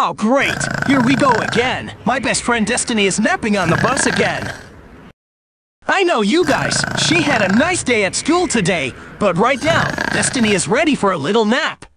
Oh, great! Here we go again. My best friend Destiny is napping on the bus again. I know you guys. She had a nice day at school today, but right now, Destiny is ready for a little nap.